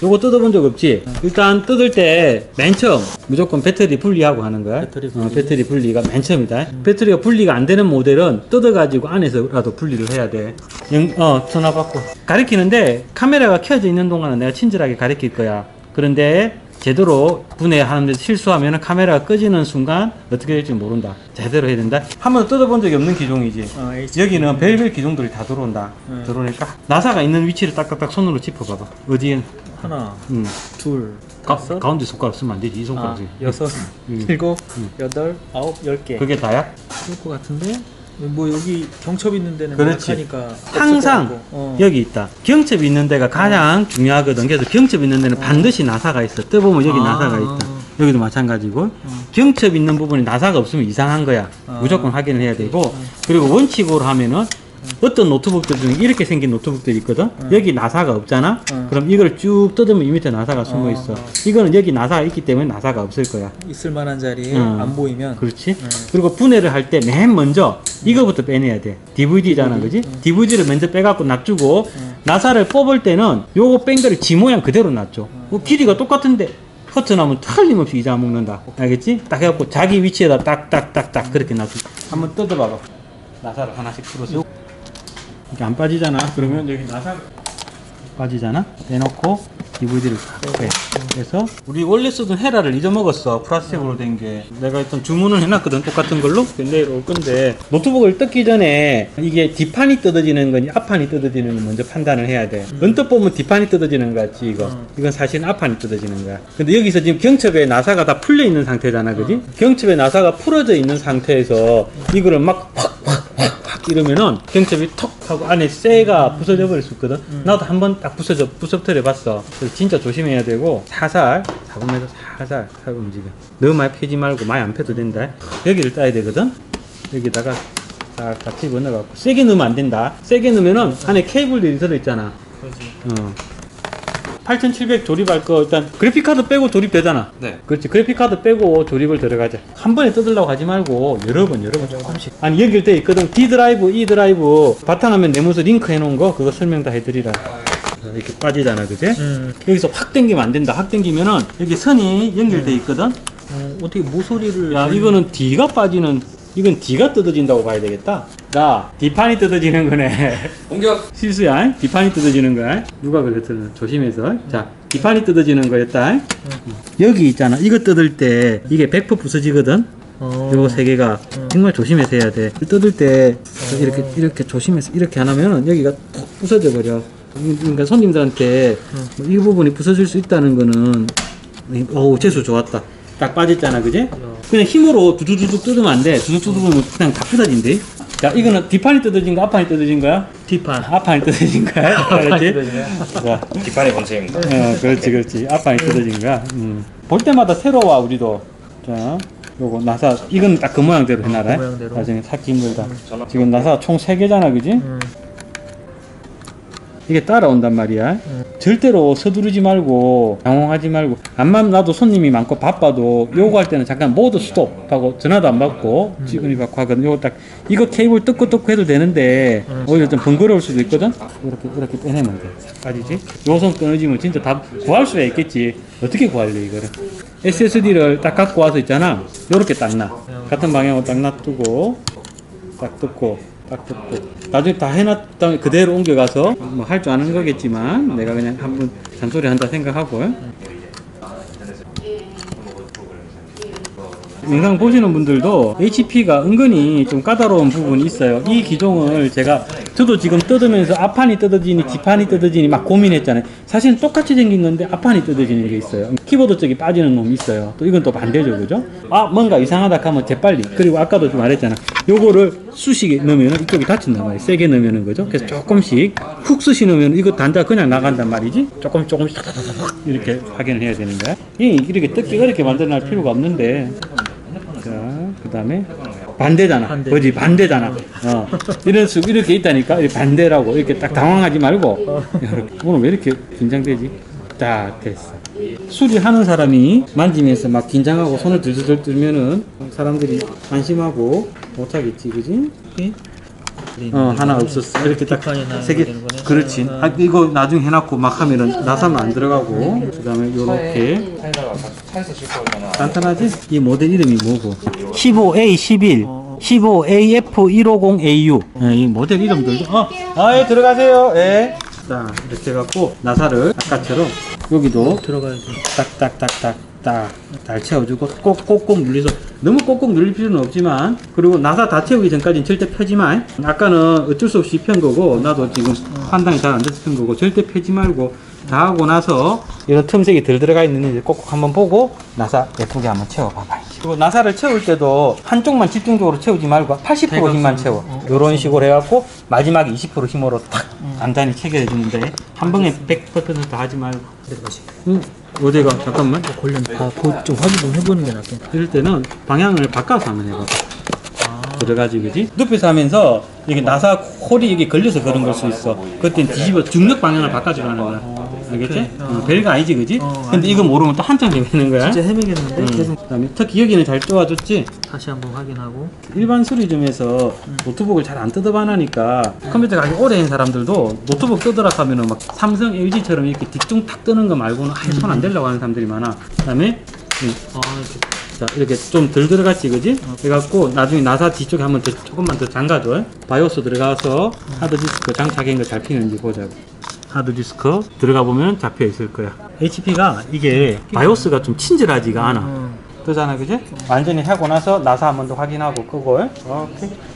요거 뜯어본 적 없지? 일단 뜯을 때 맨 처음 무조건 배터리 분리하고 하는 거야. 배터리 분리. 배터리 분리가 맨 처음이다. 배터리가 분리가 안 되는 모델은 뜯어가지고 안에서라도 분리를 해야 돼. 전화 받고. 가리키는데 카메라가 켜져 있는 동안은 내가 친절하게 가리킬 거야. 그런데 제대로 분해하는데 실수하면 카메라가 꺼지는 순간 어떻게 될지 모른다. 제대로 해야 된다. 한 번도 뜯어본 적이 없는 기종이지. 여기는 별별 기종들이 다 들어온다. 들어오니까 나사가 있는 위치를 딱딱딱 손으로 짚어봐봐. 어디에? 하나, 둘, 다섯, 가운데 손가락 쓰면 안 되지. 이 손가락 쓰지. 여섯, 일곱, 여덟, 아홉, 10개. 그게 다야? 그럴 것 같은데? 뭐 여기 경첩 있는 데는 그렇지. 약하니까 항상 여기 있다. 경첩이 있는 데가 가장 중요하거든. 그래서 경첩 있는 데는 반드시 나사가 있어. 떠보면 여기 나사가 있다. 여기도 마찬가지고 경첩 있는 부분에 나사가 없으면 이상한 거야. 무조건 확인을 해야 되고, 그리고 원칙으로 하면은 어떤 노트북들 중에 이렇게 생긴 노트북들이 있거든. 여기 나사가 없잖아. 그럼 이걸 쭉 뜯으면 이 밑에 나사가 숨어 있어. 이거는 여기 나사가 있기 때문에 나사가 없을 거야. 있을 만한 자리에 안 보이면. 그렇지. 그리고 분해를 할 때 맨 먼저 이거부터 빼내야 돼. DVD잖아, 그지? DVD를 먼저 빼갖고 놔주고 나사를 뽑을 때는 요거 뺀 거를 지 모양 그대로 놔줘. 길이가 똑같은데 커트나면 틀림없이 이자 먹는다. 알겠지? 딱 해갖고 자기 위치에다 딱딱딱딱 그렇게 놔줘. 한번 뜯어봐봐. 나사를 하나씩 풀어서 이렇게 안 빠지잖아. 그러면 여기 나사가 빠지잖아. 빼놓고 DVD를 빼. 그래서 우리 원래 쓰던 헤라를 잊어먹었어. 플라스틱으로 된 게. 내가 일단 주문을 해놨거든. 똑같은 걸로. 내일 올 건데 노트북을 뜯기 전에 이게 뒷판이 뜯어지는 거니 앞판이 뜯어지는 건 먼저 판단을 해야 돼. 언뜻 보면 뒷판이 뜯어지는 거 같지 이거. 이건 사실은 앞판이 뜯어지는 거야. 근데 여기서 지금 경첩에 나사가 다 풀려 있는 상태잖아, 그지? 경첩에 나사가 풀어져 있는 상태에서 이거를 막 확 이러면은 경첩이 턱 하고 안에 쇠가 부서져 버릴 수 있거든. 나도 한번 딱 부서뜨려 봤어. 그래서 진짜 조심해야 되고 살살 잡으면서 살살 움직여. 너무 많이 펴지 말고 많이 안 펴도 된다. 여기를 따야 되거든. 여기다가 딱 같이 집어넣어갖고 세게 넣으면 안 된다. 세게 넣으면은 안에 케이블들이 들어있잖아. 8700 조립할 거 일단 그래픽카드 빼고 조립되잖아. 네. 그렇지. 그래픽카드 빼고 조립을 들어가자. 한 번에 뜯으려고 하지 말고 여러 번 조금씩. 아니 연결돼 있거든. D 드라이브, E 드라이브 바탕화면 내면서 링크 해놓은 거 그거 설명 다 해드리라. 이렇게 빠지잖아, 그지? 여기서 확 당기면 안 된다. 확 당기면은 여기 선이 연결돼 있거든. 어떻게 모서리를. 야, 이거는 D가 빠지는. 이건 D가 뜯어진다고 봐야 되겠다. 자, D판이 뜯어지는 거네. 공격! 실수야. D판이 뜯어지는 거야. 누가 그랬더니 조심해서. 자, D판이 뜯어지는 거였다. 여기 있잖아. 이거 뜯을 때 이게 100% 부서지거든. 요거 세 개가 정말 조심해서 해야 돼. 뜯을 때 이렇게 조심해서 이렇게 안 하면은 여기가 톡 부서져 버려. 그러니까 손님들한테 이 부분이 부서질 수 있다는 거는 어우, 재수 좋았다. 딱 빠졌잖아, 그지? 그냥 힘으로 두두두둑 뜯으면 안 돼. 두둑 뜯으면 그냥 다 부서진대. 자, 이거는 뒷판이 뜯어진 거, 앞판이 뜯어진 거야? 뒷판. 앞판이 뜯어진 거야? 그렇지? 자, 뒷판이 본체입니다. 그렇지. 앞판이 뜯어진 거야. 볼 때마다 새로워, 우리도. 자, 요거 나사, 이건 딱 그 모양대로 해놔라. 모양대로. 나중에 찾기 힘들다. 지금 나사 총 3개잖아, 그지? 이게 따라온단 말이야. 절대로 서두르지 말고 당황하지 말고. 암만 나도 손님이 많고 바빠도 요거 할 때는 잠깐 모두 스톱하고 전화도 안 받고 직원이 받고 하거든. 요거 딱 이거 케이블 뜯고 해도 되는데 오히려 좀 번거로울 수도 있거든. 이렇게 빼내면 돼. 빠지지? 요 손 끊어지면 진짜 다 구할 수야 있겠지. 어떻게 구할래 이거를? SSD를 딱 갖고 와서 있잖아. 요렇게 딱 놔. 같은 방향으로 딱 놔두고 딱 뜯고 딱 뜯고 나중에 다 해놨다 그대로 옮겨가서 뭐 할 줄 아는 거겠지만 내가 그냥 한번 잔소리 한다 생각하고. 영상 보시는 분들도 HP가 은근히 좀 까다로운 부분이 있어요. 이 기종을 저도 지금 뜯으면서 앞판이 뜯어지니 뒷판이 뜯어지니 막 고민했잖아요. 사실은 똑같이 생긴 건데 앞판이 뜯어지는 게 있어요. 키보드 쪽이 빠지는 놈이 있어요. 또 이건 또 반대죠, 그죠? 뭔가 이상하다 하면 재빨리. 그리고 아까도 좀 말했잖아. 요거를 쑤시게 넣으면 이쪽이 다친단 말이에요. 세게 넣으면 그죠? 그래서 조금씩 훅 쑤시 넣으면 이거 단자 그냥 나간단 말이지. 조금씩 이렇게 확인을 해야 되는 거야. 이렇게 뜯기 어렵게 만들어낼 필요가 없는데. 자, 그 다음에 반대잖아. 뭐지? 반대잖아. 이런 식 이렇게 있다니까. 반대라고. 이렇게 딱 당황하지 말고. 오늘 왜 이렇게 긴장되지? 자, 됐어. 수리하는 사람이 만지면서 막 긴장하고 손을 들들들 들면은 사람들이 안심하고 못하겠지, 그지? 하나 없었어. 이렇게 딱 뒷판에 놔야 세 개. 되는 거네. 그렇지. 이거 나중에 해놨고 막 하면은 나사만 안 들어가고. 그다음에 요렇게 차에다가 차에서 싣고 오거나 간단하지? 이 모델 이름이 뭐고? 15A11. 15AF150AU. 이 모델 이름들도. 예, 들어가세요. 예. 자, 이렇게 해갖고 나사를 아까처럼 여기도 들어가야지. 딱딱딱딱딱 잘 채워주고 꼭꼭 눌려서 너무 꼭꼭 눌릴 필요는 없지만, 그리고 나사 다 채우기 전까지는 절대 펴지 마. 아까는 어쩔 수 없이 편 거고 나도 지금 판단이 잘 안 돼서 편 거고, 절대 펴지 말고 다 하고 나서 이런 틈색이 덜 들어가 있는지 꼭꼭 한번 보고 나사 예쁘게 한번 채워봐봐. 그리고 나사를 채울 때도 한쪽만 집중적으로 채우지 말고 80% 힘만 채워. 이런 식으로 해갖고 마지막에 20% 힘으로 탁 단단히 체결해주는데 한 번에 100% 다 하지 말고. 어디가? 잠깐만. 관련 좀 확인 좀 해보는 게 낫겠다. 이럴 때는 방향을 바꿔서 한번 해봐봐. 들어가지, 그지? 눕혀서 하면서 이게 나사 홀이 여기 걸려서 그런 걸 수 있어. 그땐 뒤집어 중력 방향을 바꿔주고 하는 거야. 알겠지? 별거 아니지, 그지? 근데 이거 모르면 또 한참 헤매는 거야. 진짜 헤매겠는데? 계속 그다음에 특히 여기는 잘 쪼아줬지? 다시 한번 확인하고. 일반 수리점에서 노트북을 잘 안 뜯어봐하니까 컴퓨터 가게 오래 한 사람들도 노트북 뜯으라 하면은 막 삼성, LG처럼 이렇게 뒷중 탁 뜨는 거 말고는 아예 손 안 대려고 하는 사람들이 많아. 그다음에 자, 이렇게 좀 덜 들어갔지, 그지? 그래갖고 나중에 나사 뒤쪽에 한번 더, 조금만 더 잠가줘. 바이오스 들어가서 하드디스크 장착한 거 잘 피는지 보자고. 하드디스크 들어가 보면 잡혀 있을 거야. HP가 이게 바이오스가 좀 친절하지가 않아. 뜨잖아, 그지? 완전히 하고 나서 나사 한번 더 확인하고 끄고. 오케이.